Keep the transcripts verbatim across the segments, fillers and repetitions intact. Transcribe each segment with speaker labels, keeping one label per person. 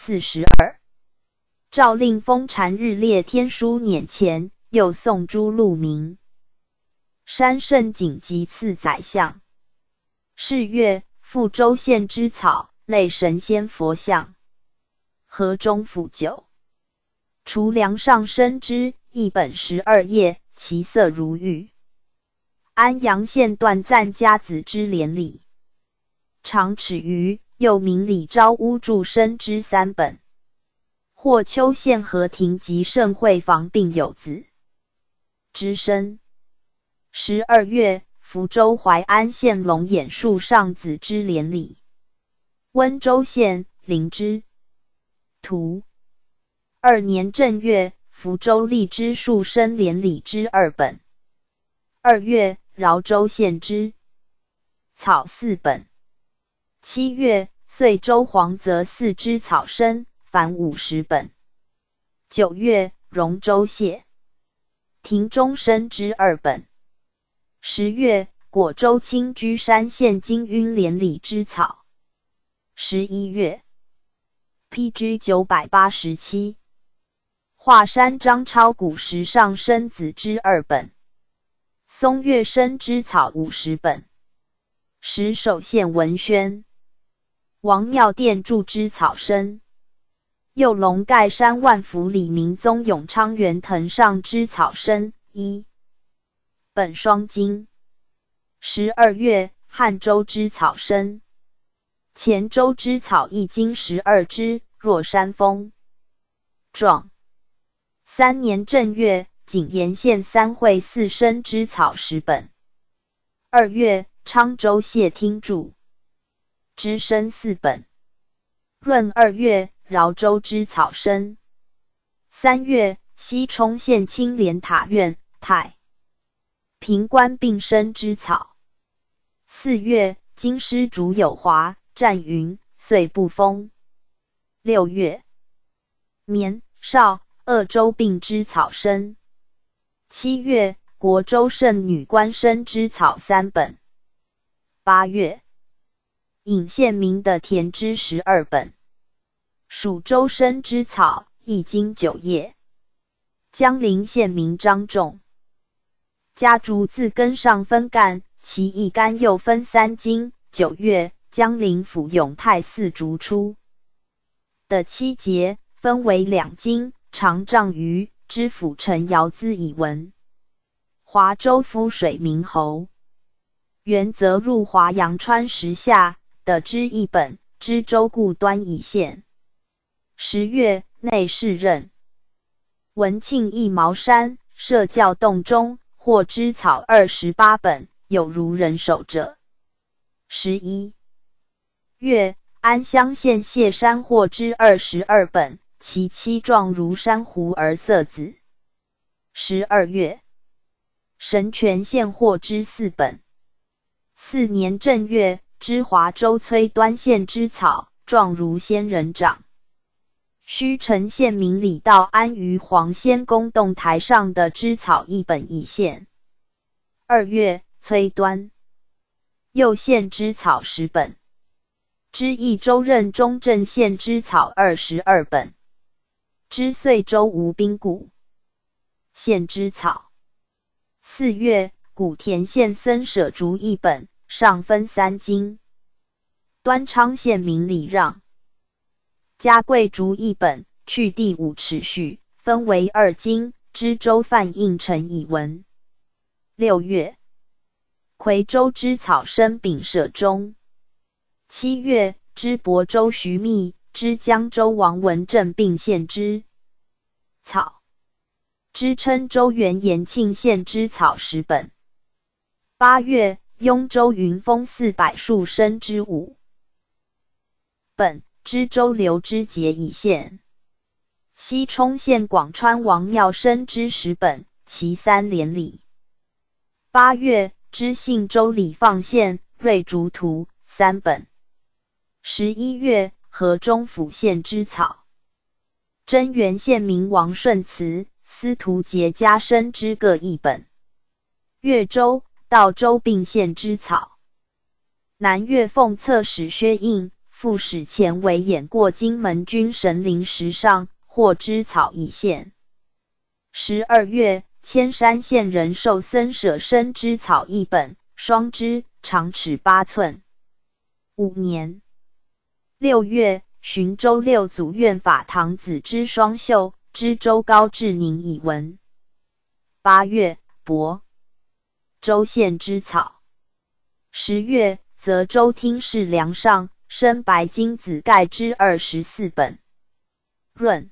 Speaker 1: 四十二。诏令封禅日列天书辇前，又送诸路名。山圣景及赐宰相。是月，复州县之草，类神仙佛像。河中府九。除梁上生之，一本十二页，其色如玉。安阳县段赞家子之连理。长尺余，又名李昭屋著生之三本。霍丘县和亭及盛会坊并有子之身。十二月，福州淮安县龙眼树上子之连理。温州县灵芝。图。二年正月，福州荔枝树生连理之二本。二月，饶州县之草四本。七月，遂州黄泽寺之草生，凡五十本。九月，荣州谢亭中生之二本。十月，果州清居山县金晕连理之草。十一月 ，P G 九百八十七。华山张超古石上生子之二本。松月生之草五十本。石首县文宣。王庙殿著之草生。右龙盖山万福李明宗永昌元藤上之草生一本双金。十二月，汉州之草生。黔州之草一经十二支，若山峰状。三年正月，景延县三会四生之草十本。二月，昌州谢听著之生四本。闰二月，饶州之草生。三月，西冲县青莲塔院太平关并生之草。四月，京师主有华、战云，遂不封。六月，绵、绍、鄂州并之草生。七月，国州圣女官生之草三本。八月，颍县民的田之十二本。蜀州生之草，一经九叶。江陵县民张仲家竹自根上分干，其一干又分三经。九月，江陵府永泰寺逐出的七节，分为两经，长丈余，知府陈尧资以闻。华州夫水明侯元则入华阳川时下的之一本，知州故端以县。十月，内侍任。文庆一茅山设教洞中，获之草二十八本，有如人手者。十一月，安乡县谢山获之二十二本，其七状如珊瑚而色紫。十二月，神泉县获之四本。四年正月，知华州崔端县之草，状如仙人掌。虚城县民李道安于黄仙宫洞台上的之草一本一县。二月，崔端右县之草十本。知益州任中正县之草二十二本。知遂州吴宾谷县之草。四月，古田县僧舍竹一本，上分三经。端昌县民李让家贵竹一本，去第五尺序，分为二经，知州范应成以闻。六月，夔州之草生丙舍中。七月，知亳州徐密、知江州王文正并县之草。知郴州原延庆县之草十本。八月，雍州云峰寺柏树生之五本。知州刘之节一县。西冲县广川王庙生之十本，其三连理。八月，知信州李放县瑞竹图三本。十一月，河中府县之草。真源县民王顺慈、司徒节家生之各一本。越州、道州并县之草。南越奉册使薛应、 副使前为演过金门军神灵石上，获知草一线。十二月，千山县人寿僧舍生之草一本，双枝，长尺八寸。五年六月，寻州六祖院法堂子之双秀，知州高志宁以文。八月，亳州县之草。十月，泽州厅试梁上生白金子盖之二十四本。闰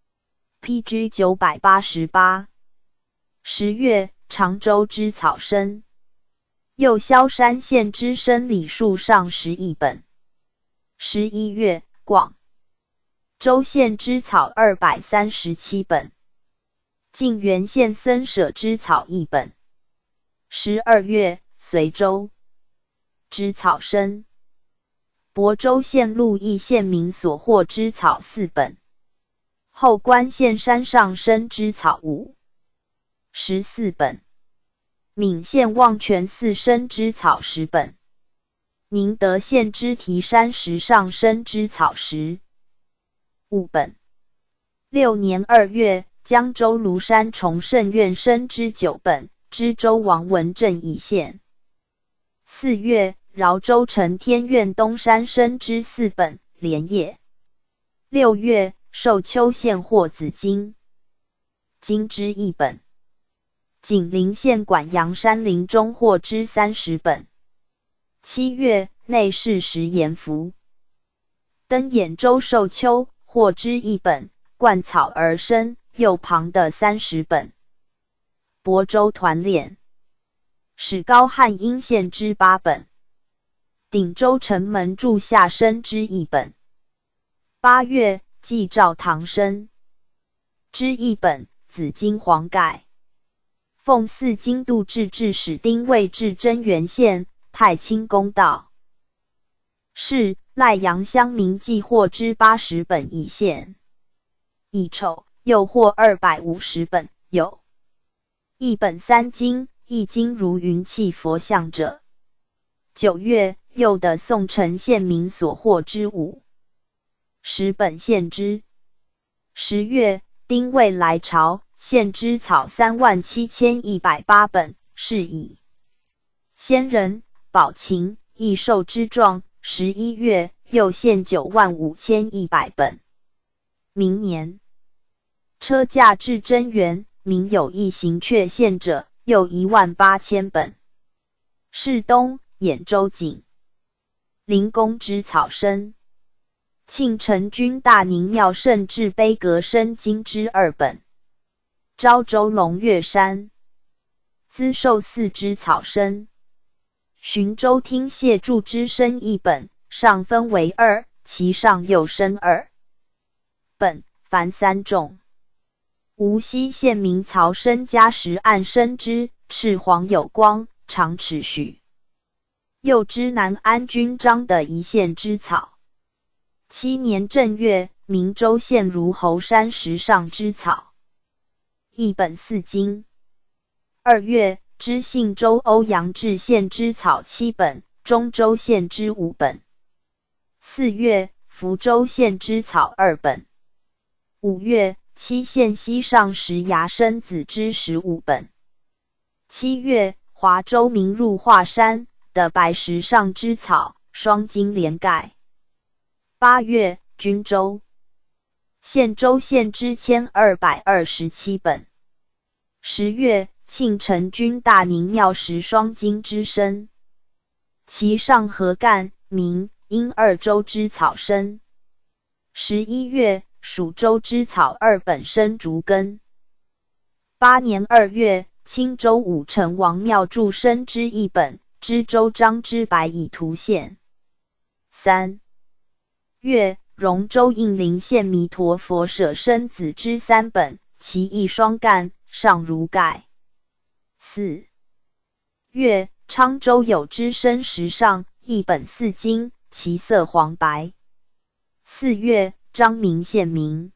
Speaker 1: P G 九百八十八。十月，常州之草生。右萧山县之生李树上十一本。十一月，广州县之草二百三十七本。晋源县僧舍之草一本。十二月，随州之草生。亳州县鹿邑县民所获之草四本。后关县山上生之草五十四本。闽县望泉寺生之草十本。宁德县之提山石上生之草十五本。六年二月，江州庐山崇圣院生之九本，知州王文正以县。四月，饶州承天院东山生之四本，连叶。六月，寿丘县获紫金金之一本。景陵县管阳山林中获之三十本。七月，内侍石延福登兖州寿丘获之一本，灌草而生，右旁的三十本。亳州团练史高汉阴县之八本。鼎州城门柱下生之一本。八月，祭赵唐生之一本，紫金黄盖。奉祀京度制置使丁未至真源县太清公道。是赖阳乡民记获之八十本以县。乙丑，又获二百五十本，有一本三金，一金如云气佛像者。九月，又的宋城县民所获之五十本献之。十月，丁未来朝，献之草三万七千一百八本，是以先人宝琴益寿之状。十一月，又献九万五千一百本。明年，车驾至真源，民有一行确献者，又一万八千本。是东兖州景灵公之草生。庆城君大宁庙圣至碑阁生金之二本。昭州龙岳山资寿寺之草生。寻州厅谢柱之生一本，上分为二，其上又生二本，凡三种。无锡县民曹生家石案生之，赤黄有光，长尺许。又知南安军章的一县之草。七年正月，明州县如侯山石上之草一本四金。二月，知信州欧阳治县之草七本，中州县之五本。四月，福州县之草二本。五月，七县西上石崖生子之十五本。七月，华州民入华山的白石上之草，双金连盖。八月，均州县州县之千二百二十七本。十月，庆城君大宁庙石双金之生，其上合干明因二州之草生。十一月，蜀州之草二本生竹根。八年二月，青州武成王庙祝生之一本，知州张之白以图献。三月，荣州应灵县弥陀佛舍生子之三本，其一双干，上如盖。四月，昌州有之生石上一本四金，其色黄白。四月，彰明县民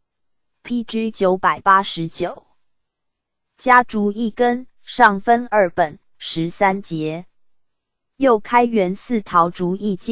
Speaker 1: P G 九百八十九。家竹一根，上分二本，十三节。又开元寺陶竹一金，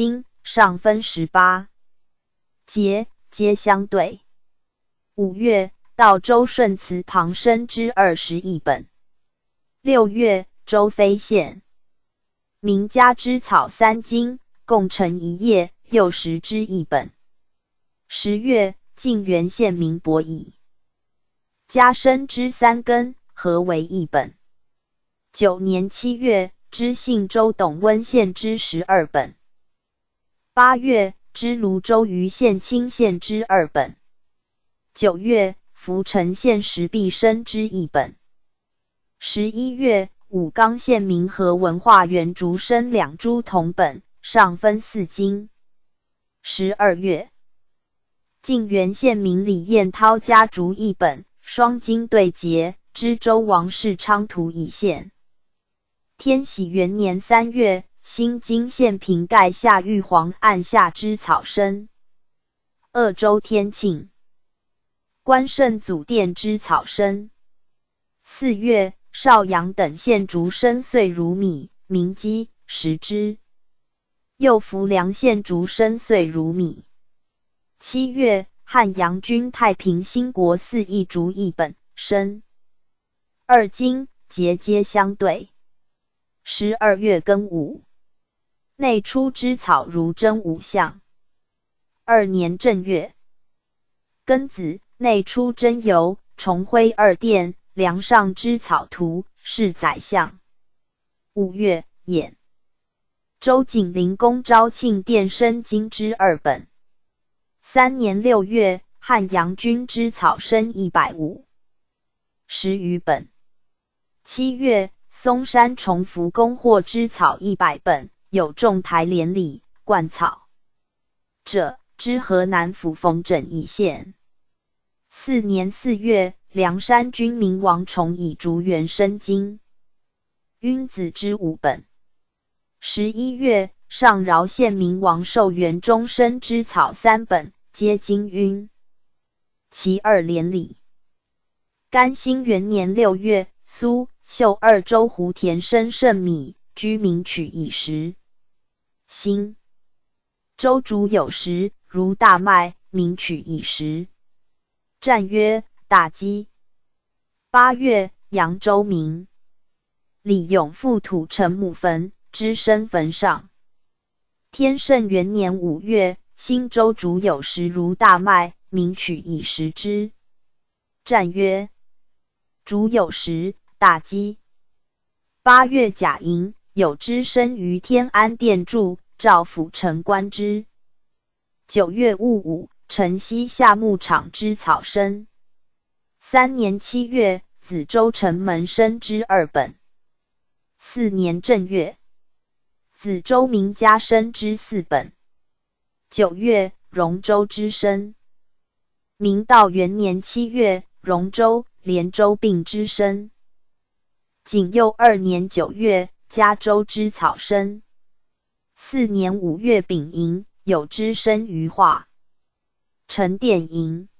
Speaker 1: 上分十八节，皆相对。五月，到周顺祠旁生之二十一本。六月，周非县名家之草三经，共成一页，又十之一本。十月，晋源县民伯乙家生之三根，合为一本。九年七月，知信州董温县之十二本。八月，知泸州余县清县之二本。九月，福城县石壁生之一本。十一月，武冈县民和文化园竹生两株同本，上分四经。十二月，晋源县民李彦涛家竹一本，双经对节，知州王世昌图一县。天禧元年三月，新津县平盖下玉皇按下之草生。鄂州天庆关圣祖殿之草生。四月，邵阳等县竹生穗如米，名基，食之。又福梁县竹生穗如米。七月，汉阳郡太平兴国寺一竹一本，生。二经，节皆相对。十二月庚午，内出之草如真五象。二年正月，庚子，内出真由，重辉二殿，梁上之草图，是宰相。五月，衍周景灵公昭庆殿生经之二本。三年六月，汉阳郡之草生一百五十余本。七月，嵩山崇福公获之草一百本，有种台连理、灌草者，知河南府冯整一县。四年四月，梁山军民王崇以竹园生经，晕子之五本。十一月，上饶县民王寿元中生之草三本，皆经晕。其二连理。甘兴元年六月，苏、秀二州胡田生盛米，居民取以食。辛州竹有时，如大麦，民取以食。战曰：大饥。八月，扬州民李永复土城母坟，之生坟上。天圣元年五月，新州竹有时如大麦，民取以食之。战曰：竹有时，大饥。八月，甲寅，有之生于天安殿柱，赵府城观之。九月戊午，城西下牧场之草生。三年七月，梓州城门生之二本。四年正月，梓州名家生之四本。九月，荣州之生。明道元年七月，荣州、连州并之生。景佑二年九月，嘉州之草生。四年五月丙寅，有之生于化。陈殿营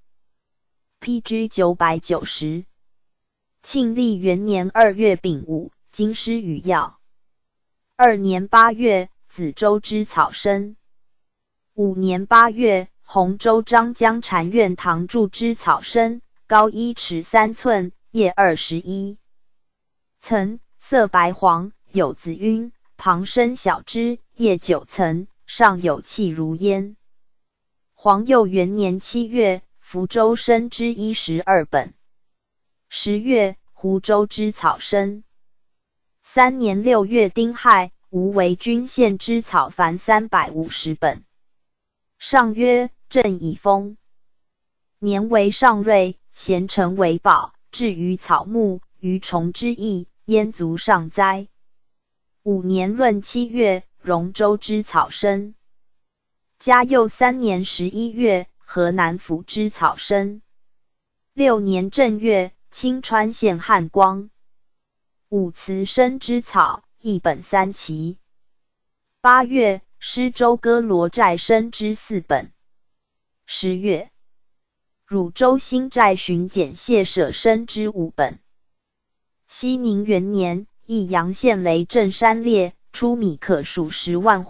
Speaker 1: P G 九百九十。庆历元年二月丙午，京师余药。二年八月，梓州之草生。五年八月，洪州张江禅院堂柱之草生，高一尺三寸，叶二十一层，色白黄，有子晕，旁生小枝，叶九层，上有气如烟。皇佑元年七月，福州生之一十二本。十月，湖州之草生。三年六月丁亥，吴为郡县之草凡三百五十本。上曰：朕以封年为上瑞，贤臣为宝，至于草木、鱼虫之意，焉足上哉？五年闰七月，荣州之草生。嘉佑三年十一月，河南府之草生。六年正月，清川县汉光武祠生之草，一本三奇。八月，施州歌罗寨生之四本。十月，汝州新寨巡检谢舍生之五本。熙宁元年，益阳县雷震山列，出米可数十万斛，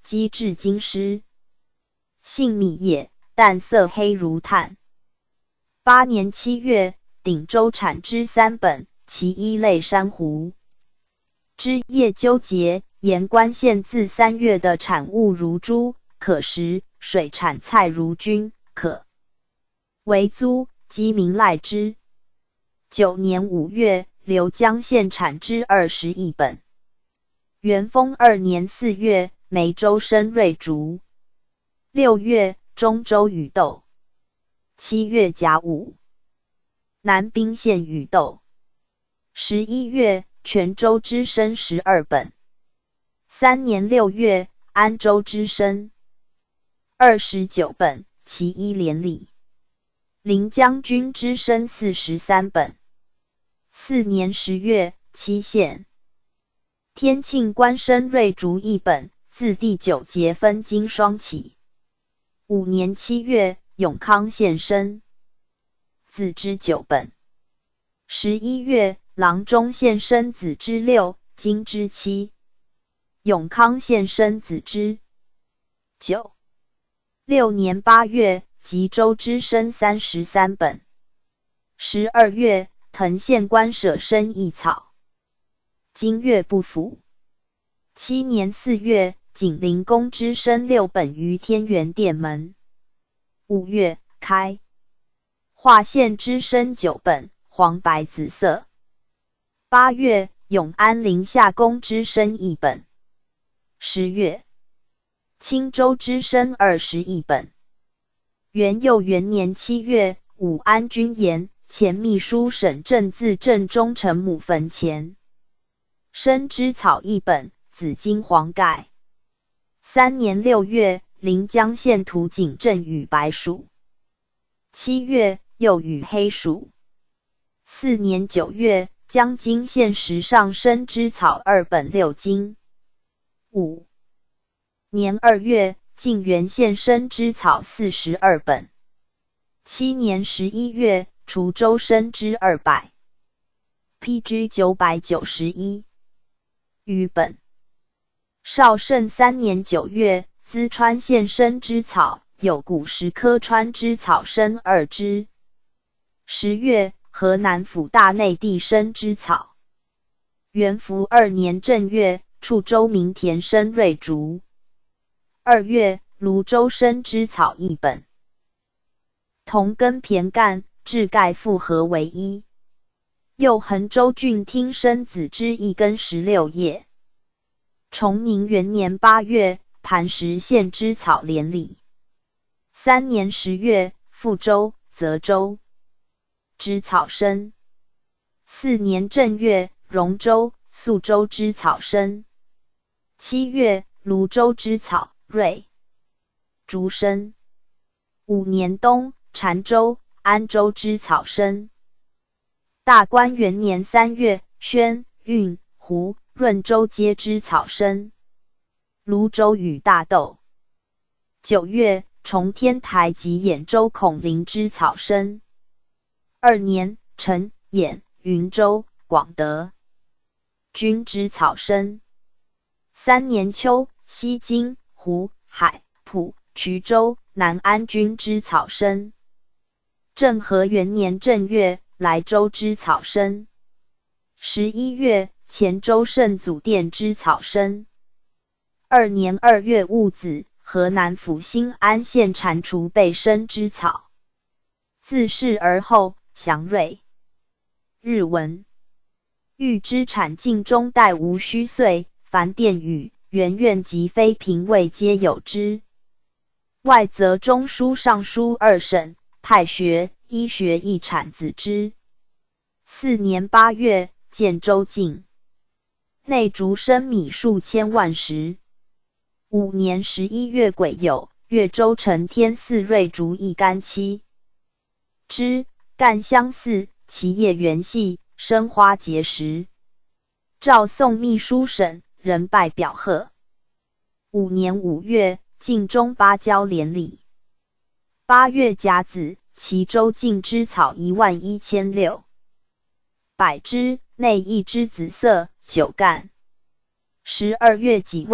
Speaker 1: 积至金师。性米也，淡色黑如炭。八年七月，鼎州产之三本，其一类珊瑚。枝叶纠结，沿关县自三月的产物如珠，可食；水产菜如菌，可为租，鸡鸣赖之。九年五月，刘江县产之二十一本。元丰二年四月，梅州生瑞竹。六月，中州雨豆。七月甲午，南宾县雨豆。十一月，泉州之生十二本。三年六月，安州之生二十九本，其一连理。临将军之生四十三本。四年十月，期县。天庆官生瑞竹一本，自第九节分金双起。五年七月，永康县生子之九本。十一月，郎中县生子之六，金之七。永康县生子之九。六年八月，吉州之生三十三本。十二月，藤县官舍生一草。今月不符。七年四月，景灵公之生六本于天元殿门。五月，开华县之生九本，黄白紫色。八月，永安陵下公之生一本。十月，青州之生二十一本。元佑元年七月，武安君言，前秘书沈正自正中丞母坟前生之草一本，紫金黄盖。三年六月，临江县土井镇与白鼠。七月，又与黑鼠。四年九月，江津县石上生之草二本六金。五年二月，晋源县生之草四十二本。七年十一月，滁州生之二百。P G 九百九十一余本。绍圣三年九月，淄川县生之草，有古石科川之草生二枝。十月，河南府大内地生之草。元符二年正月，处州明田生瑞竹。二月，泸州生之草一本。同根骈干，质盖复合为一。又衡州郡听生子之一根十六叶。崇宁元年八月，磐石县之草连理。三年十月，富州、泽州之草生。四年正月，荣州、宿州之草生。七月，泸州之草瑞竹生。五年冬，澶州、安州之草生。大观元年三月，宣、运、湖、润州皆之草生。泸州与大豆。九月，崇天台及兖州孔林之草生。二年，陈、兖、云州、广德均之草生。三年秋，西京、湖、海、浦、衢州、南安均之草生。政和元年正月，莱州之草生。十一月，黔州圣祖殿之草生。二年二月戊子，河南府新安县蟾蜍被生之草。自是而后，祥瑞。日文。欲之产晋中代无虚岁，凡殿宇、园院及妃嫔位皆有之。外则中书尚书二审、太学、医学亦产子之。四年八月，建州境内竹生米数千万石。五年十一月癸酉，越州承天寺瑞竹一干七枝，干相似，其叶圆细，生花结实。诏送秘书省，人拜表贺。五年五月，晋中芭蕉连理。八月甲子，齐州晋之草一万一千六百枝，内一枝紫色，九干。十二月己未，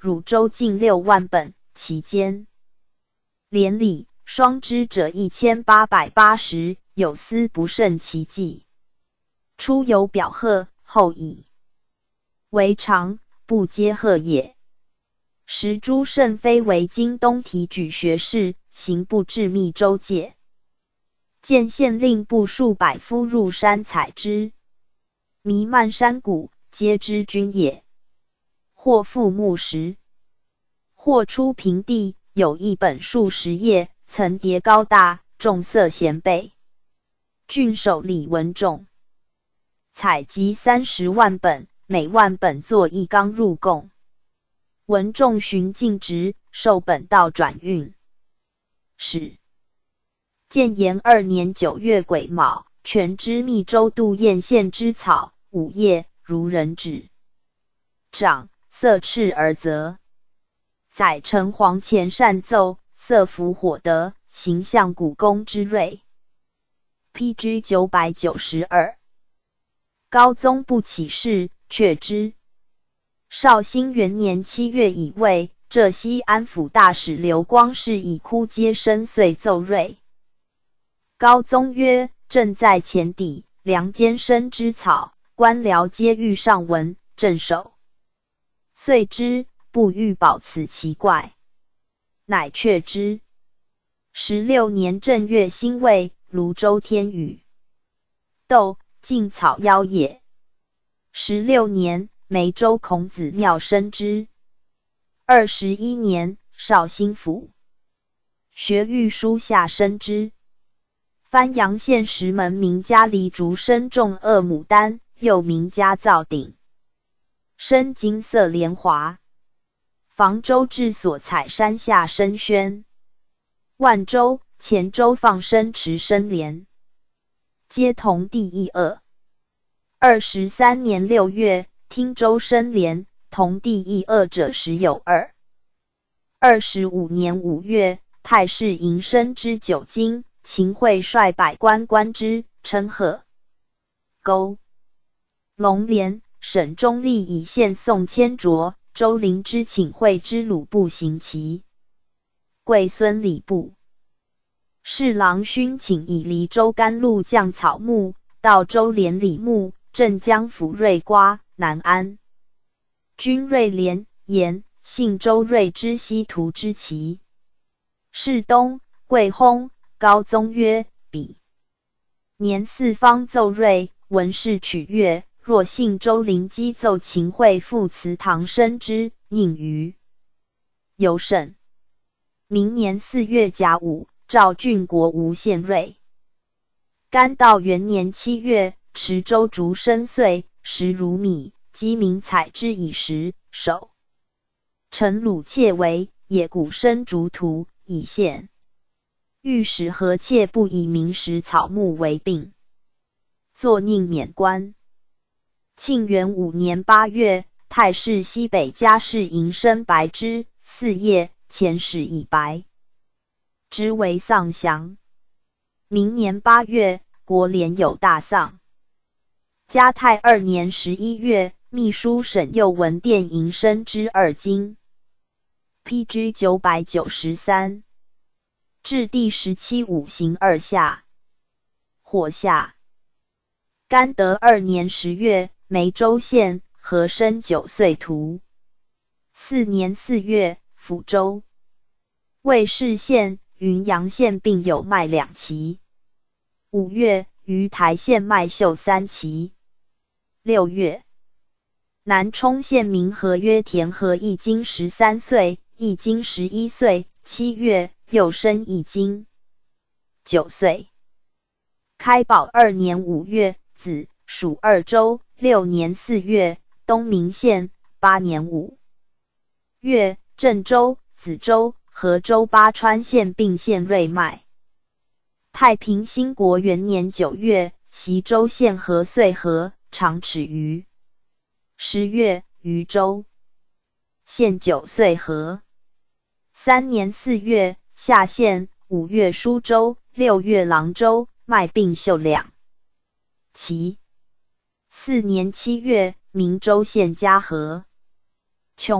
Speaker 1: 汝州近六万本，其间连理、双之者一千八百八十，有司不胜其计。初有表贺，后以为常，不皆贺也。时朱胜非为京东提举学士，刑部治密州界，见县令部数百夫入山采之，弥漫山谷，皆知君也。或复木石，或出平地，有一本数十页，层叠高大，重色咸备。郡守李文仲采集三十万本，每万本作一纲入贡。文仲循进职，授本道转运使。建炎二年九月癸卯，全知密州杜堰县之草，五叶如人指掌，色赤而泽。载城隍前善奏，色符火德，形象古公之瑞。P G 九百九十二。高宗不起事，却之。绍兴元年七月乙未，浙西安抚大使刘光世以哭皆深遂奏瑞。高宗曰：朕在前邸，梁间生之草，官僚皆欲上闻，镇守遂之，不欲保此奇怪，乃却之。十六年正月辛未，泸州天雨，窦晋草妖也。十六年，梅州孔子庙生之。二十一年，绍兴府学御书下生之。番阳县石门名家黎竹生种二牡丹，又名家造鼎，生金色莲华。房州治所采山下生轩，万州、黔州放生池生莲，皆同地一二。二十三年六月，汀州生莲，同地一二者十有二。二十五年五月，太史营生之九经，秦桧率百官观之，称贺。勾龙莲，沈中立以献宋千卓，周灵之请会之鲁步行齐。贵孙礼部侍郎勋请以黎州甘露降草木，到州连李牧，镇江府瑞瓜、南安军瑞连、延、信州瑞之西图之旗。世东、贵薨。高宗曰：彼年四方奏瑞，文士取悦，若信周灵基奏秦桧复祠堂生之，宁于尤甚。明年四月甲午，赵郡国吴献瑞。干道元年七月，池州竹生岁，时如米，鸡鸣采之以食，首陈鲁窃为，野谷生竹图，以献。御史何窃不以明时草木为病，作宁免官。庆元五年八月，太史西北家事营生白之，四叶，前史已白之为丧祥。明年八月，国联有大丧。嘉泰二年十一月，秘书沈佑文殿营生之二经。P G 九百九十三。至第十七五行二下，火下。干德二年十月，梅州县和生九岁徒。四年四月，抚州、尉氏县、云阳县并有卖两旗。五月，于台县卖绣三旗。六月，南充县民和约田和一经十三岁，一经十一岁。七月，又生一经九岁。开宝二年五月，子属二州。六年四月，东明县。八年五月，郑州、梓州、河州巴川县并县瑞麦。太平兴国元年九月，习州县和遂河，长尺余。十月，渝州县九岁河。三年四月，夏县。五月，舒州。六月，郎州，卖并绣两旗。四年七月，明州县嘉禾。琼，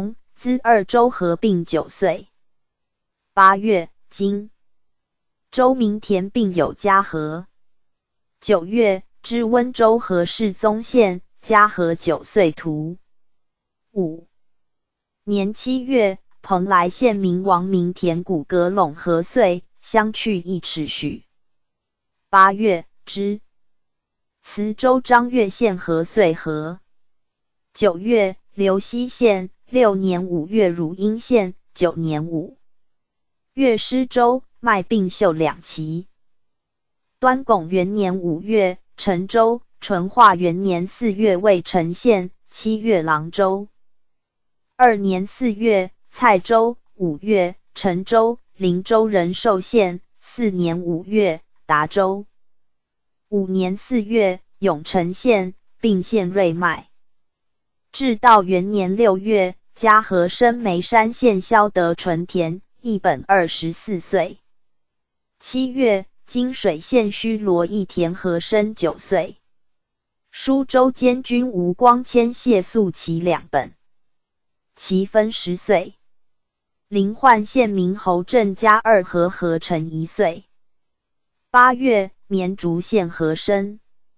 Speaker 1: 兹二州合并九岁。八月，今州民田并有嘉禾。九月，知温州和世宗县嘉禾九岁徒。五年七月，蓬莱县民王明田古阁陇禾穗，相去一尺许。八月，知磁州张岳县禾穗禾。九月，刘溪县。六年五月，汝阴县。九年五月，施州麦并秀两期。端拱元年五月，陈州。淳化元年四月，魏城县。七月，郎州。二年四月，蔡州。五月，陈州。灵州仁寿县。四年五月，达州。五年四月，永城县，并县瑞麦。至道元年六月，嘉禾生眉山县萧德纯田，一本二十四岁。七月，金水县虚罗一田和生九岁。舒州监军吴光谦谢素其两本，其分十岁。临焕县民侯郑家二和合成一岁。八月，绵竹县和生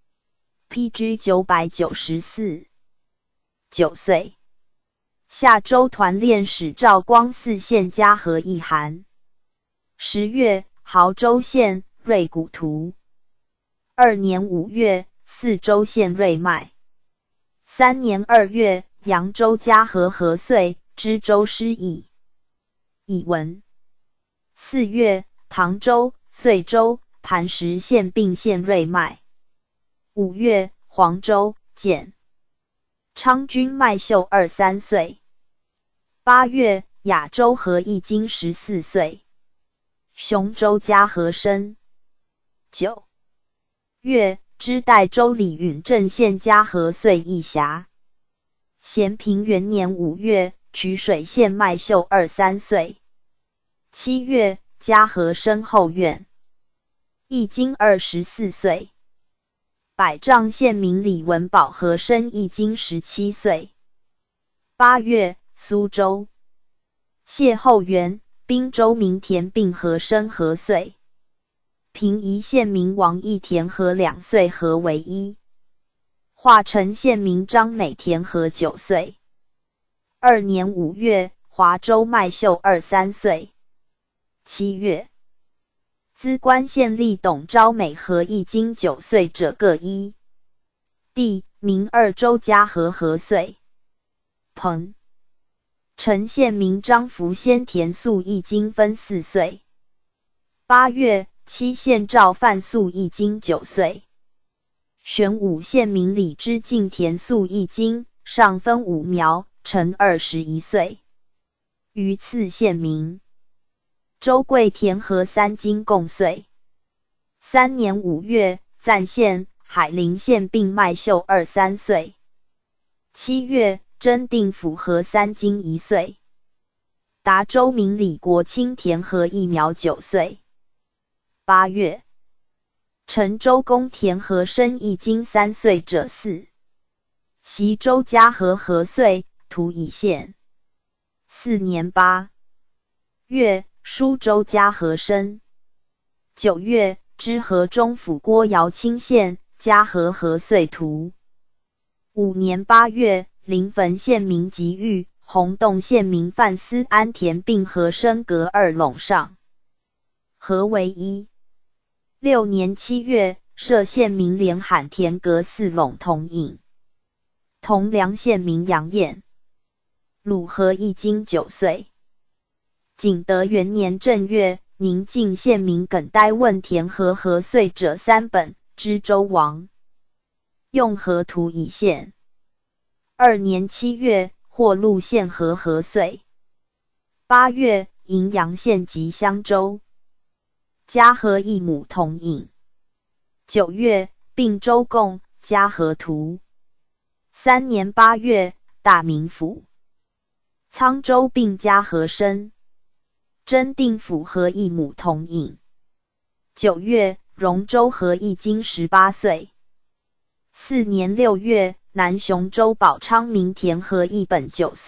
Speaker 1: P G 九百九十四，九岁。下州团练使赵光四县嘉禾一函。十月，亳州县瑞谷图。二年五月，四州县瑞麦。三年二月，扬州嘉禾禾穗，知州失邑。乙文。四月，唐州、遂州、磐石县并县瑞麦。五月，黄州、简昌军麦秀二三岁。八月，雅州和一经十四岁。雄州嘉禾生。九月，知代州李允镇县嘉禾岁一辖。咸平元年五月，衢水县麦秀二三岁。七月，嘉禾生后院。一经二十四岁。百丈县民李文宝和生一经十七岁。八月，苏州。谢后元，滨州民田并和生和岁。平宜县民王义田和两岁合为一。化城县民张美田和九岁。二年五月，华州麦秀二三岁。七月，资官县吏董昭美和一经九岁者各一。弟明二州嘉禾和岁。彭陈县民张福先田素一经分四岁。八月，七县赵范素一经九岁。玄武县民李之敬田素一经，上分五苗，成二十一岁。榆次县民周贵田和三经共岁。三年五月，赞县、海陵县并麦秀二三岁。七月，真定府和三经一岁。达州民李国清田和一苗九岁。八月，陈州公田和生一经三岁者四。习州嘉禾和岁，图乙县。四年八月，舒州嘉禾生。九月，知河中府郭瑶清县嘉禾和岁图。五年八月，临汾县民吉玉、洪洞县民范思安田并和生阁二陇上，合为一。六年七月，歙县民连罕田阁四陇同饮。同梁县民杨彦、鲁和一经九岁。景德元年正月，宁晋县民耿呆问田和和岁者三本，知州王。用河图乙县。二年七月，霍鹿县和和岁。八月，荥阳县及襄州。嘉禾一母同饮。九月，并州贡嘉禾图。三年八月，大名府。沧州并嘉禾生。真定府和一母同饮。九月，荣州和一经十八岁。四年六月，南雄州宝昌民田和一本九岁，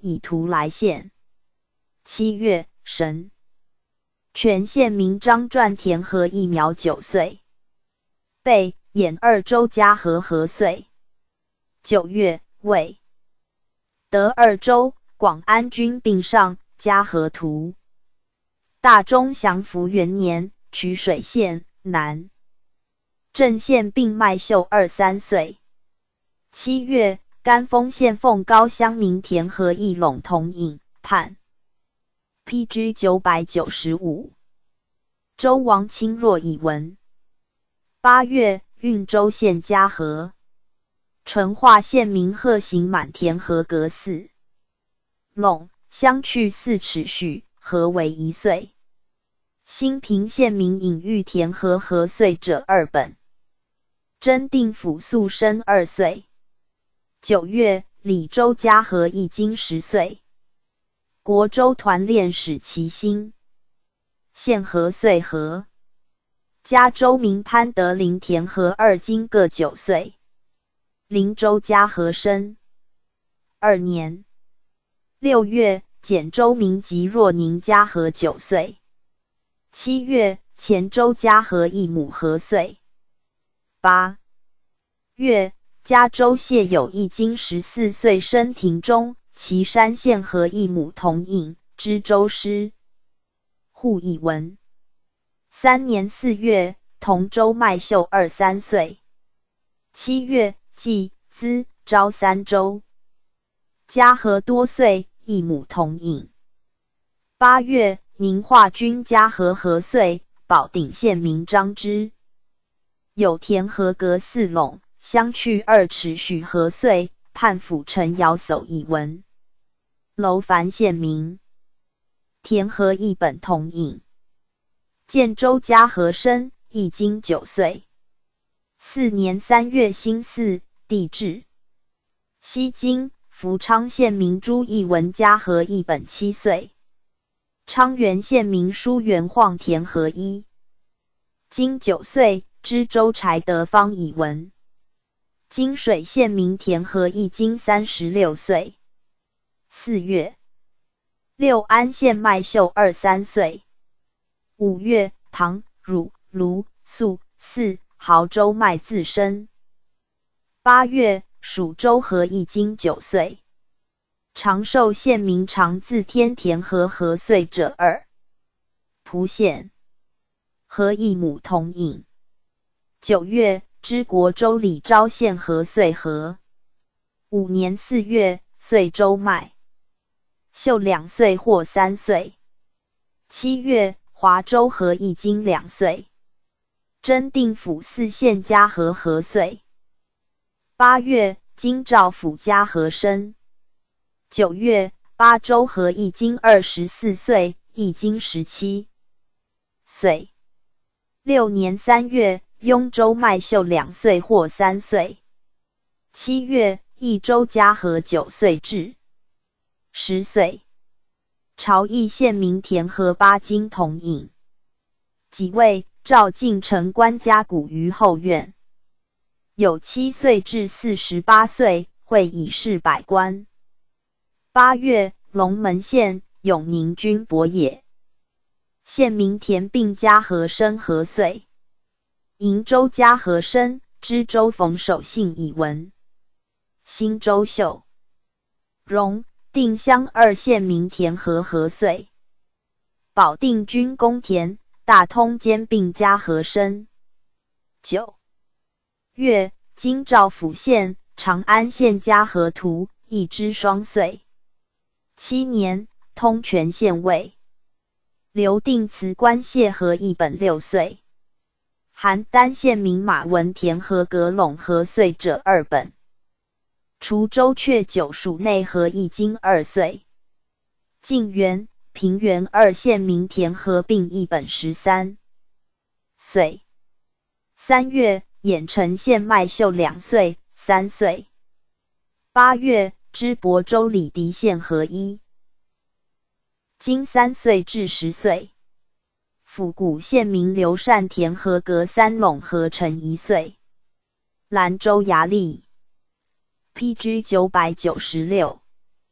Speaker 1: 以图来献。七月，神全县民张传田和一苗九岁，备演二州嘉禾和岁。九月，未得二州广安军并上嘉禾图。大中祥符元年，衢水县南郑县并麦秀二三岁。七月，甘丰县凤高乡民田和义陇同饮判。P G 九百九十五。周王钦若以闻。八月，运州县嘉禾。淳化县民贺行满田和阁寺。陇相去四尺许，和为一岁。新平县民尹玉田和和岁者二本。真定府肃生二岁。九月，李州嘉禾一经十岁。国州团练使其心。县和岁和。嘉州民潘德林田和二经各九岁。灵州嘉禾生二年。六月，简州民及若宁嘉禾九岁。七月，前州嘉禾一母和岁。八月，嘉州谢有一经十四岁生庭中，岐山县和一母同饮，知州师。户以文。三年四月，同州麦秀二三岁。七月，季资昭三州。嘉禾多岁，一母同饮。八月，宁化军嘉禾和岁，保定县民张之。有田和阁四陇，相去二尺许和岁，判府陈尧叟以闻。楼烦县民。田和一本同饮。建州嘉禾生，一经九岁。四年三月辛巳，地至。西京福昌县民朱义文嘉禾一本七岁。昌原县民舒元晃田和一。经九岁，知州柴德方以闻。金水县民田和一经三十六岁。四月，六安县麦秀二三岁。五月，唐、汝、卢、肃、泗、亳州麦自生。八月，蜀州和一经九岁。长寿县民常自天田和和岁者二。蒲县。和一母同饮。九月，知国州李昭县和岁和。五年四月，岁州麦秀两岁或三岁。七月，华州和一经两岁。真定府四县嘉禾和岁。八月，京兆府嘉禾生。九月，巴州和一经二十四岁，一经十七岁。六年三月，雍州麦秀两岁或三岁。七月，益州嘉禾九岁至十岁。朝邑县民田和八经同饮。己未，赵进城官家谷于后院。有七岁至四十八岁，会以事百官。八月，龙门县永宁军伯也。县民田并嘉禾生和岁。瀛州嘉禾生，知州冯守信以闻。新州秀。荣、定襄二县民田和和岁。保定军公田、大通兼并嘉禾生。九月，京兆府县、长安县嘉禾图，一之双岁。七年，通泉县尉。刘定祠官谢和一本六岁。邯郸县民马文田和阁陇和岁者二本。滁州阙九属内和一经二岁。晋元、平原二县民田和并一本十三岁。三月，郾城县麦秀两岁、三岁。八月，知亳州李迪县和一。经三岁至十岁。府谷县民刘善田和阁三陇合成一岁。兰州衙吏。P G 九百九十六。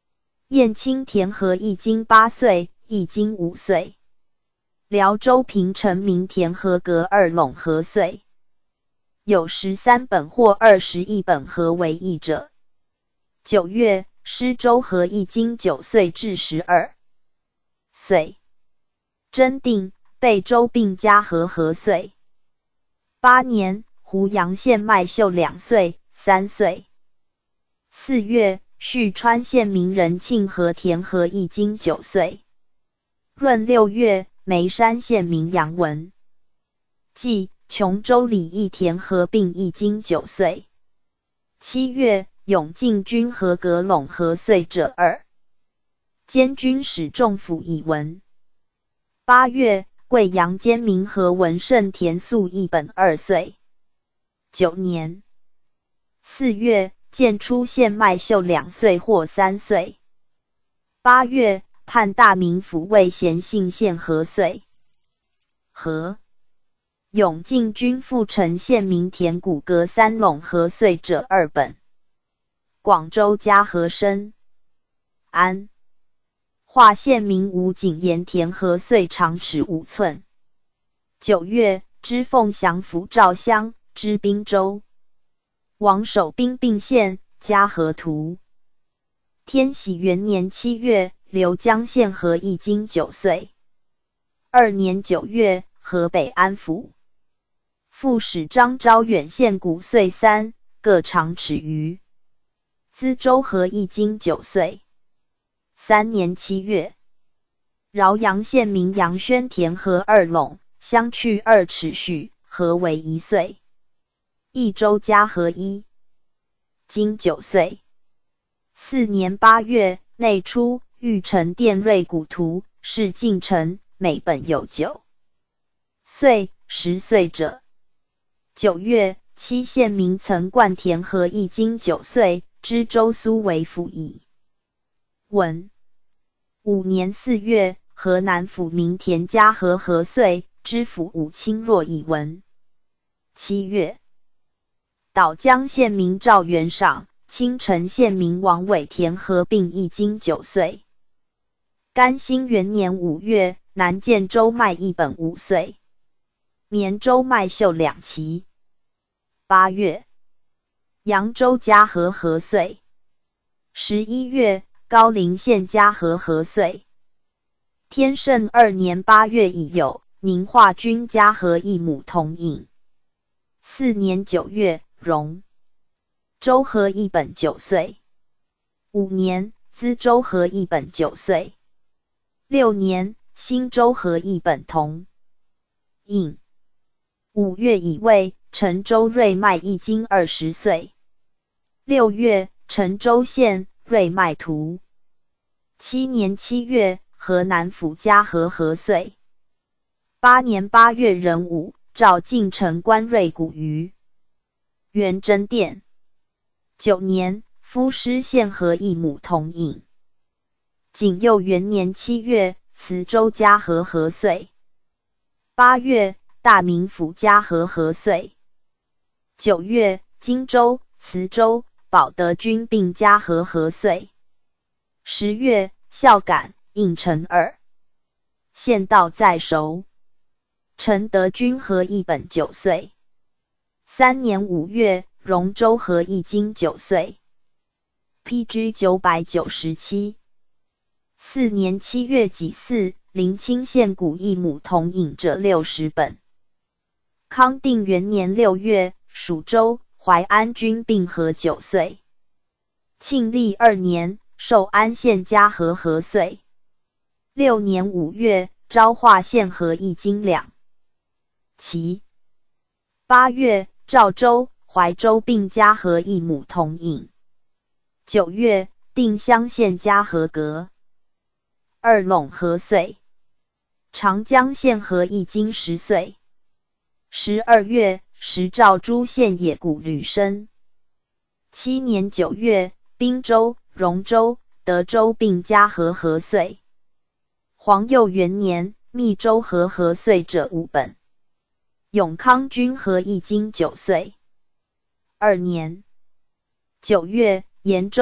Speaker 1: 燕青田和义经八岁，义经五岁。辽州平城明田和阁二陇和岁。有十三本或二十一本和为义者。九月，施州和义经九岁至十二岁。真定，贝州并加和和岁。八年，湖阳县麦秀两岁、三岁。四月，续川县名人庆和田和义经九岁。闰六月，眉山县名杨文季琼州李义田合并义经九岁。七月，永靖军和阁陇和岁者二。监军使仲府以文。八月，贵阳监民和文胜田素一本二岁。九年。四月，建出县麦秀两岁或三岁。八月，判大名府尉咸信县和岁。和永靖军复城县名田谷阁三陇和岁者二本。广州嘉和生。安华县名吴景盐田和岁长尺五寸。九月，知凤翔府赵乡，知滨州。王守兵并县，嘉和图。天禧元年七月，刘江县和义经九岁。二年九月，河北安府。副使张昭远县谷岁三，各长尺余。资州和义经九岁。三年七月，饶阳县名杨宣田和二陇，相去二尺许，合为一岁。益州嘉和一，经九岁。四年八月，内出玉成殿瑞古图，是进城，每本有九岁、十岁者。九月，七县名曾冠田和义经九岁，知州苏为府尹。文。五年四月，河南府名田嘉和和岁，知府武清若以文。七月，岛江县名赵元赏，青城县名王伟田合并义经九岁。甘兴元年五月，南建州麦一本五岁。绵州麦秀两旗。八月，扬州嘉和和岁。十一月，高陵县嘉和和岁。天圣二年八月已有宁化军嘉和一母同饮。四年九月，荣州和一本九岁。五年，资州和一本九岁。六年，新州和一本同饮。五月乙未，陈州瑞麦一经二十岁。六月，陈州县瑞麦图。七年七月，河南府嘉和和岁。八年八月壬午，召进城官瑞古于元贞殿。九年，夫师县和一母同饮。景佑元年七月，磁州嘉和和岁。八月，大名府嘉和和岁。九月，荆州、磁州、保德军并嘉和和岁。十月，孝感、应城二县道在熟。陈德军和一本九岁。三年五月，荣州和义经九岁。P G 九百九十七。四年七月己巳，临清县古一母同饮者六十本。康定元年六月，蜀州、淮安军并和九岁。庆历二年，寿安县嘉和和岁。六年五月，昭化县和义经两旗。八月，赵州、怀州并嘉和一母同饮。九月，定襄县嘉和阁二陇和岁。长江县和义经十岁。十二月，时赵诸县野谷吕生。七年九月，滨州、荣州、德州并嘉和和岁。皇佑元年，密州和和岁者五本。永康军和义经九岁。二年九月，延州、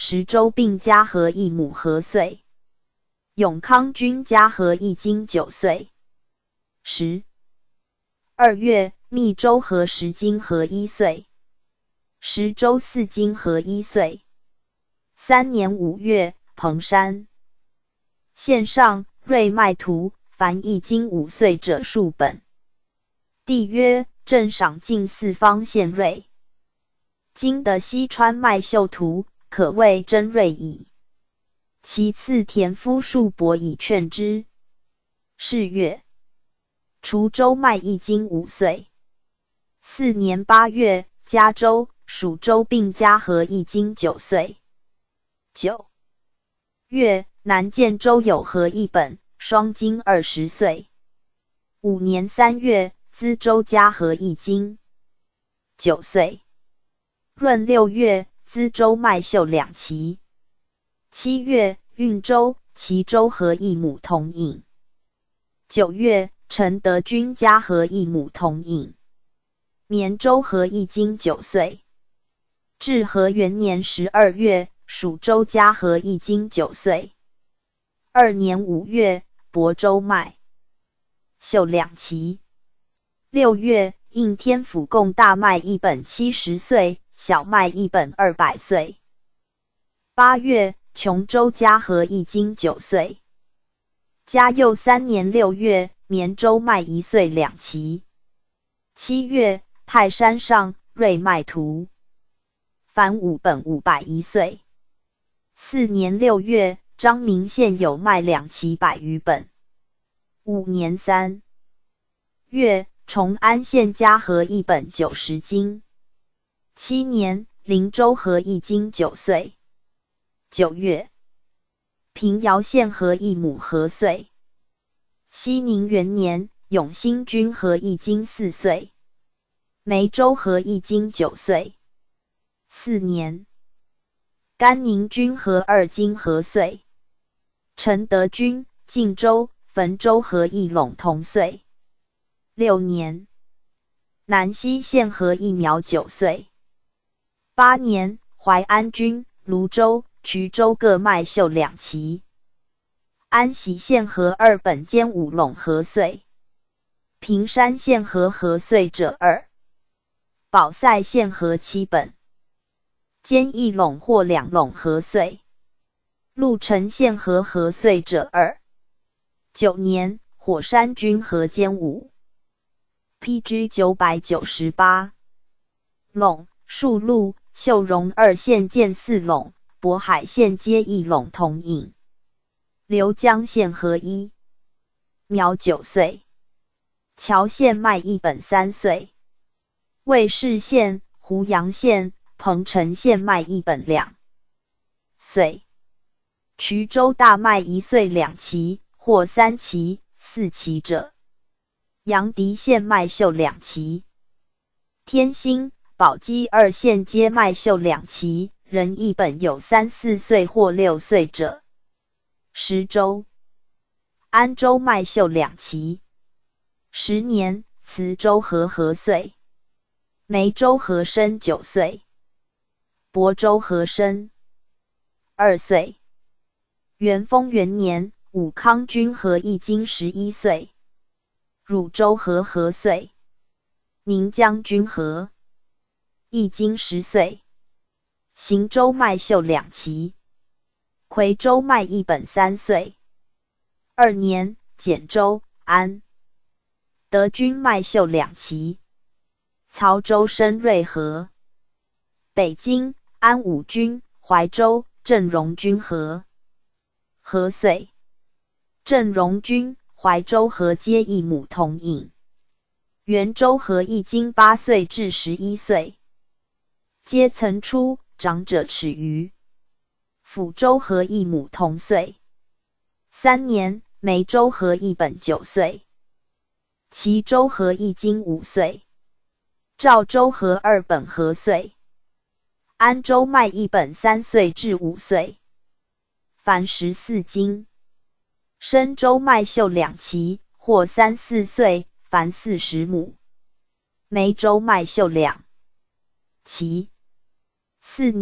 Speaker 1: 十州并加和一亩何岁。永康君加和一斤九岁。十二月，密州和十斤和一岁。十州四斤和一岁。三年五月，彭山县上瑞麦图，凡一斤五岁者数本。帝曰：朕赏尽四方县瑞。今得西川麦秀图，可谓真瑞矣。其次田夫数伯以劝之。是月，滁州麦一斤五岁。四年八月，嘉州、蜀州并加和一斤九岁。九月，南建州有和一本，双斤二十岁。五年三月，资州加和一斤九岁。闰六月，资州麦秀两期。七月，运州、齐州和一亩同饮。九月，陈德军加和一亩同饮。绵州和一斤九岁。至和元年十二月，蜀州加和一斤九岁。二年五月，亳州麦秀两期。六月，应天府贡大麦一本七十岁，小麦一本二百岁。八月，琼州加和一斤九岁。嘉佑三年六月，绵州麦一岁两期。七月，泰山上瑞麦图，凡五本五百一岁。四年六月，彰明县有麦两期百余本。五年三月，崇安县加和一本九十斤。七年，灵州和一斤九岁。九月，平遥县和一亩何岁。熙宁元年，永兴君和一斤四岁。梅州和一斤九岁。四年，甘宁君和二斤何岁。陈德君、晋州、汾州和一陇同岁。六年，南溪县和一苗九岁。八年，淮安君、泸州、衢州各麦秀两期。安喜县和二本兼五陇何岁。平山县和何岁者二。保塞县和七本。兼一陇或两陇何岁。鹿城县和何岁者二。九年，火山君和兼五。P G 九百九十八。陇、树鹿、秀容二县建四陇，渤海县皆一陇同饮。刘江县和一。苗九岁。乔县麦一本三岁。尉氏县、湖阳县、彭城县麦一本两岁。衢州大麦一岁两期，或三期、四期者。阳翟县麦秀两期。天兴、宝鸡二县皆麦秀两期，人一本有三四岁或六岁者。十州、安州麦秀两期。十年，磁州和何岁。梅州和生九岁。亳州和生二岁。元丰元年，武康君和一斤十一岁。汝州和何岁。宁将军和一斤十岁。行州麦秀两期。夔州麦一本三岁。二年，简州、安德君麦秀两期。曹州生瑞和。北京、安武君、怀州、郑荣君和何岁。郑荣君、怀州和皆一亩同饮。元州和一斤八岁至十一岁。皆曾出，长者齿余。抚州和一亩同岁。三年，梅州和一本九岁。齐州和一斤五岁。赵州和二本何岁。安州麦一本三岁至五岁。凡十四斤。深州麦秀两期，或三四岁，凡四十亩。梅州麦秀两期。四年，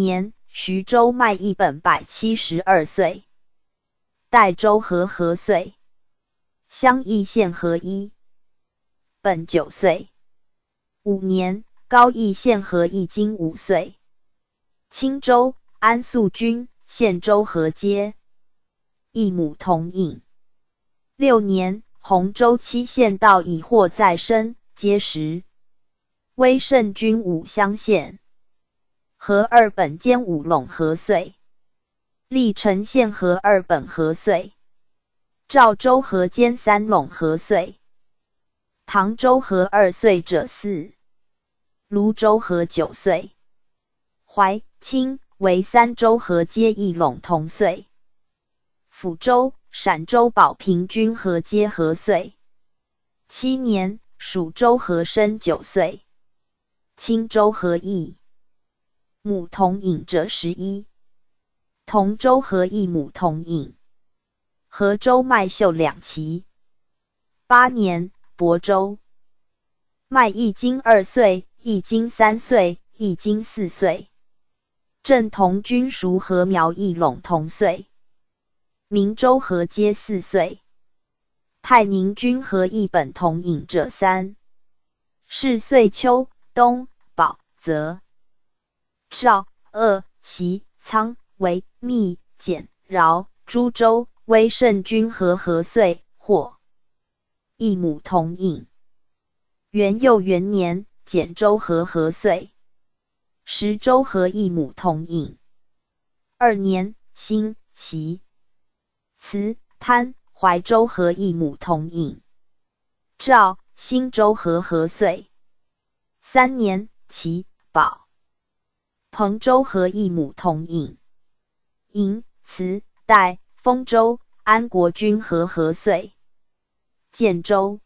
Speaker 1: 徐州卖役本百七十二岁，代州河河岁，襄邑县河一，本九岁。五年，高邑县河一经五岁。青州安肃军县州河街，一母同饮。六年，洪州七县道已获再生，皆时。威胜军武乡县，河二本兼五陇河岁。历城县河二本河岁。赵州河兼三陇河岁。唐州河二岁者四。泸州河九岁。淮、青为三州河皆一陇同岁。抚州、陕州保平均河皆河岁。七年，蜀州河升九岁。青州河一母同饮者十一。同州河一母同饮。河州麦秀两期。八年，亳州麦一经二岁，一经三岁，一经四岁。镇同均属河苗一陇同岁。明州河皆四岁。太宁均河一本同饮者三。是岁秋、冬、保、泽、赵、鄂、习、沧为密、简、饶、株洲、威胜均河河岁，或一母同饮。元佑元年，简州河河岁。石州河一母同饮。二年，辛、习、慈、滩、怀州河一母同饮。赵、新州河河岁。三年，齐、保、彭州河一母同饮。营、慈、代、丰州、安国均河河岁。建州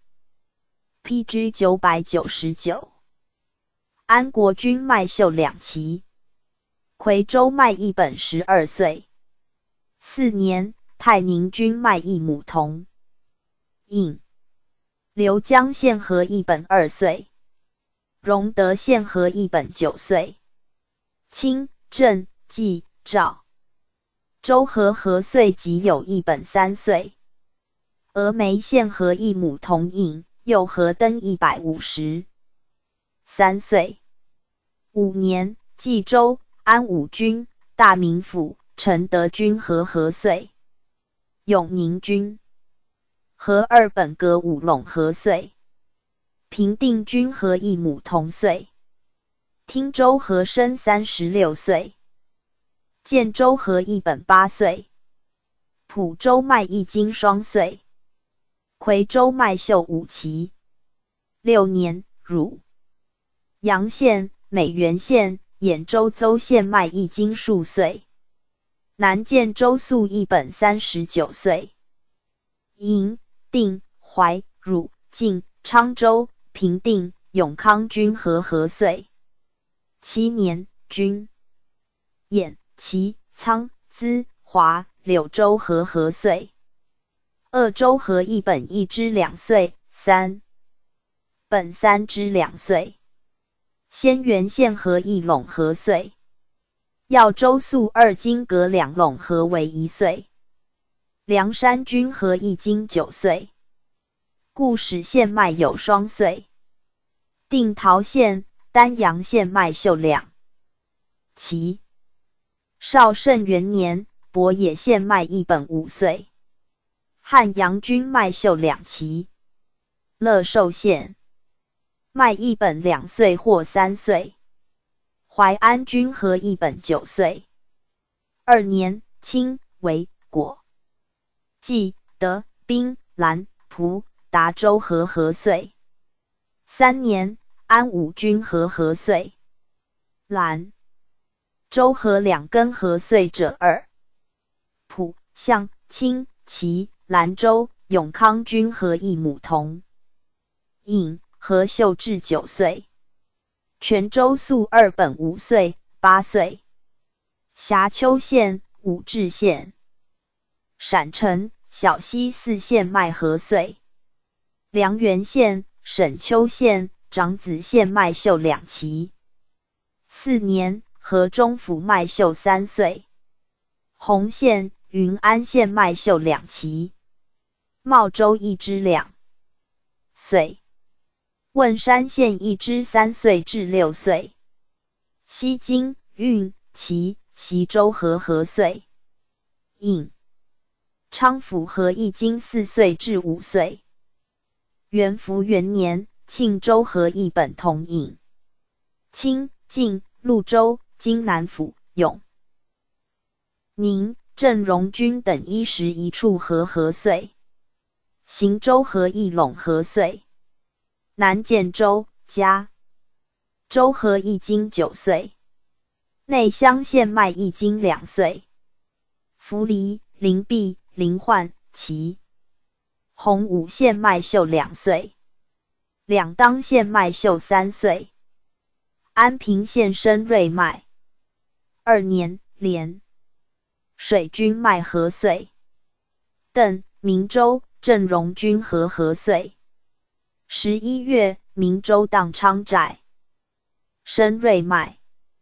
Speaker 1: P G 九百九十九。安国均麦秀两期。夔州麦一本十二岁。四年，太宁均麦一母同饮。刘江县河一本二岁。荣德县河一本九岁。清、郑、冀、赵州河河岁即有一本三岁。峨眉县河一母同饮，又河登一百五十三岁。五年，冀州安武均、大名府、承德均河河岁。永宁均河二本各五陇河岁。平定均河一母同岁。汀州河升三十六岁。建州河一本八岁。蒲州麦一经双岁。夔州麦秀五期。六年，汝阳县、美原县、兖州邹县麦一经数岁。南建州粟一本三十九岁。营、定、怀、汝、晋、昌州、平定、永康均河河岁。七年，均、兖、齐、沧、资、华、柳州河河岁。鄂州河一本一之两岁，三本三之两岁。仙原县河一陇河岁。耀州粟二经隔两陇河为一岁。梁山均河一经九岁。固始县麦有双岁。定陶县、丹阳县麦秀两期。绍圣元年，博野县麦一本五岁。汉阳均麦秀两期。乐寿县麦一本两岁或三岁。淮安均河一本九岁。二年，清为果、冀、德、滨、兰、蒲、达州河河岁。三年，安武均河河岁。兰州河两根河岁者二。蒲、象、清、齐、兰州、永康均河一母同饮，河秀至九岁。泉州粟二本五岁、八岁。辖丘县、武陟县。陕城、小溪四县麦河岁。梁元县、沈丘县、长子县麦秀两期。四年， 河中府麦秀三岁。洪县、云安县麦秀两期。茂州一支两岁。汶山县一支三岁至六岁。西京、运、祁、习州和合岁。颍、昌府和一经四岁至五岁。元符元年，庆州和一本同颍。清、晋、潞州、今南府、永、宁、郑荣军等一十一处和合岁。行州和一陇和岁。南建州、嘉州和一经九岁。内乡县麦一经两岁。扶黎、灵璧、临焕、祁、洪武县麦秀两岁。两当县麦秀三岁。安平县深瑞麦二年，连水军麦和岁。邓、明州、郑荣军和合岁。十一月，明州荡昌寨。深瑞麦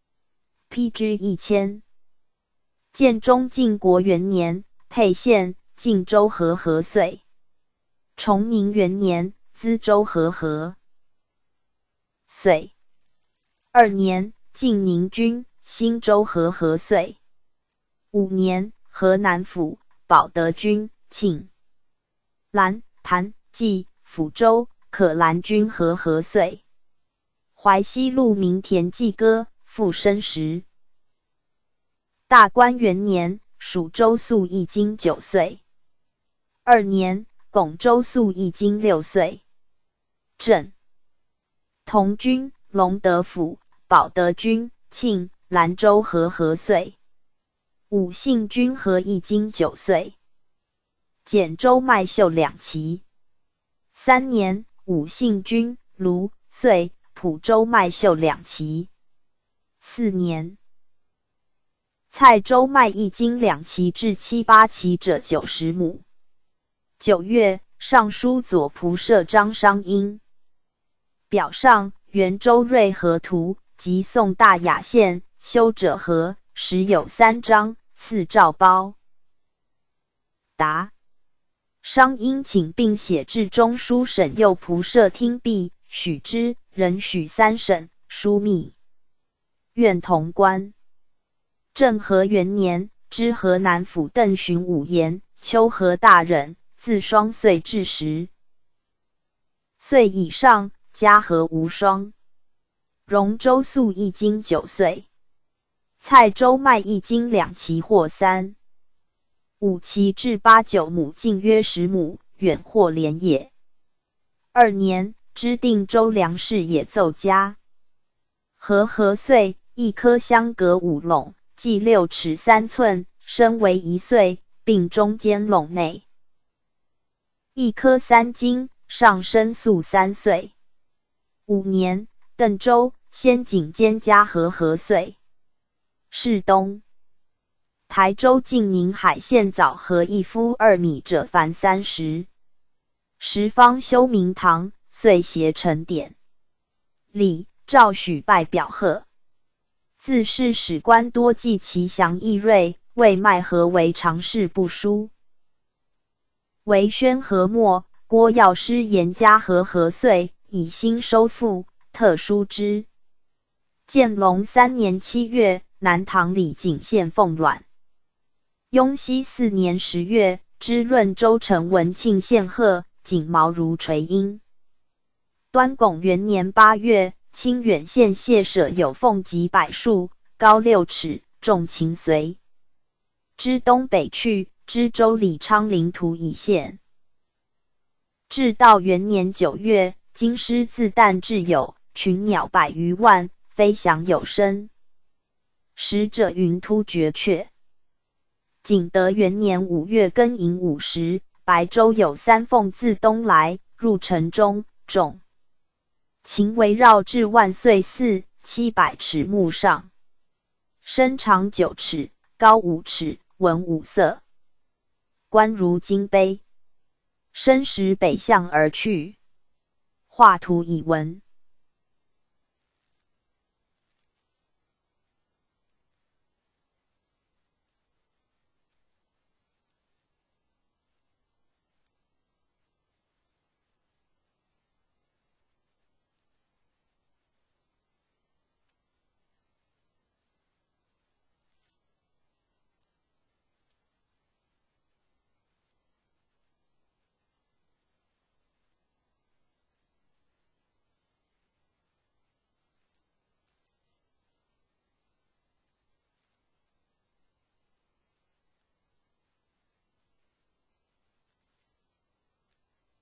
Speaker 1: P G 一千。建中靖国元年，沛县、晋州和合岁。崇宁元年，淄州和合岁。二年，晋宁军、新州和合岁。五年，河南府、保德军、庆、兰、谭、济、抚州、可兰军和合岁。淮西路明田季歌，复生时。大观元年，蜀州粟一经九岁。二年，巩州粟一经六岁。郑、同军、隆德府、保德军、庆、兰州和合岁。武信军和一经九岁。简州麦秀两期。三年，武信军、卢、遂、蒲州麦秀两期。四年，蔡州麦一经两期至七八期者九十亩。九月，尚书左仆射张商英表上元州瑞和图及宋大雅县修者和，时有三章，赐诏包。答。商英请并写至中书省右仆射听毕，许之，仍许三省，枢密院同官。政和元年，知河南府邓巡武言，秋河大人，自双岁至十岁以上，家和无双。荣州粟一经九岁。蔡州麦一经两期或三五期至八九亩，径约十亩，远或连也。二年，知定州粮食也奏加。和合岁，一颗相隔五垄，计六尺三寸，身为一岁，并中间垄内。一颗三斤，上身粟三岁。五年，邓州、先景兼加和合岁。是东。台州晋宁海县枣和一夫二米者凡三十。十方修明堂，遂携成典。李、赵许拜表贺。自是史官多记其详义锐，为麦和为常事不书。为宣和末，郭药师严加和合岁，以新收复，特书之。建隆三年七月，南唐李景县凤卵。雍熙四年十月，知润州城文庆县贺，锦毛如垂缨。端拱元年八月，清远县谢舍有凤及柏树，高六尺，重秦随。知东北去，知州李昌临图以县。至道元年九月，京师自旦至有，群鸟百余万，飞翔有声。使者云突绝雀。景德元年五月庚寅午时，白州有三凤自东来，入城中，众秦围绕至万岁寺七百尺木上，身长九尺，高五尺，纹五色，冠如金杯。申时北向而去，画图以文。